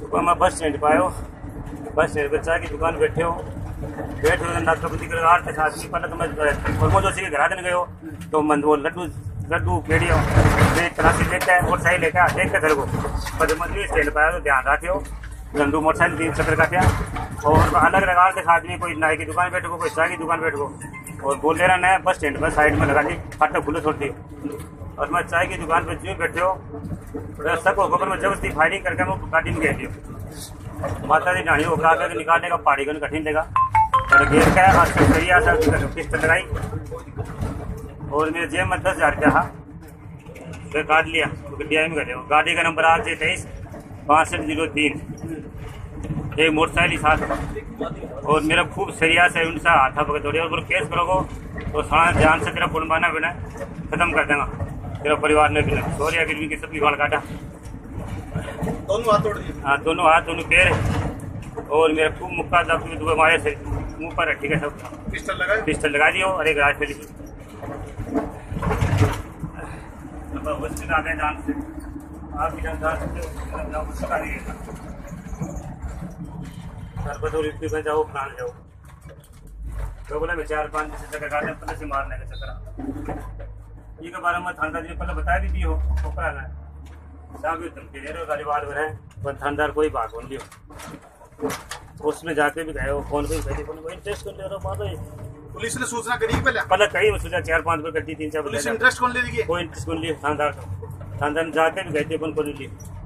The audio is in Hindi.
सुबह मैं बस स्टैंड पर आयो, बस स्टैंड पर चाय की दुकान बैठे हो नाश्तापति के साथ में। पहले तो मैं फॉर्मो जोशी के घर गए हो तो मन वो लड्डू पेड़ी तलाशी लेके आए, मोटरसाइकिल लेके आ देख के घर को मंदिर स्टैंड पर आया तो ध्यान रखे हो लंडू मोटरसाइकिल 3 चक्कर का क्या। और अलग अलग आर के साथ में कोई नाई की दुकान बैठो, कोई चाय की दुकान बैठो और बोल ले रहा नया बस स्टैंड पर साइड में लगा दी, फाटक खुले छोड़ दी। और मैं चाय की दुकान पर जो बैठे हो सबको खबर में जबरदस्ती फायरिंग करके मैं गाड़ी में गए दी। माता दी ढाणी होकर आकर निकालने का पहाड़ी गन कठिन देगा और घेर का पिस्टल लगाई और मेरे जेब में 10,000 रुपया था, फिर काट लिया गड्डिया में गए। गाड़ी का नंबर RJ 23 6503, एक मोटरसाइकिल साथ और मेरा खूब सरिया से उनसे हाथा पकड़ दौड़े और केस करोगे तो सारा जान से तेरा कुर्बाना बिना खत्म कर देगा, तेरा परिवार ने बिना सोरिया गिरवी की सबकी गाल काटा, दोनों हाथ तोड़ दिए। हाँ दोनों हाथ दोनों पैर और मेरा खूब मुक्का दबी दुबे मारे से मुंह पर ठीक है सब पिस्टल लगा दियो और एक राइफल आ गए जान से आप जान सकते जाओ फलान जाओ तो बोला मैं 4-5 चक्कर काटे पहले से मारने का चक्कर। ये के बारे में थानदार जी ने पहले बता भी दी हो धमकी दे रहे हो गाली बात बनाए पर थानदार कोई बात बोल लियो। उसमें जाके भी गए हो फोन पे इंटरेस्ट कर ले रहा पुलिस ने सूचना करी पहले कहीं सोचा 4-5 बार करती 3-4 पुलिस इंटरेस्ट कौन ले दी कोई इंटरेस्ट कौन लिया थानदार जाके भी गए थे अपन को नहीं लिए।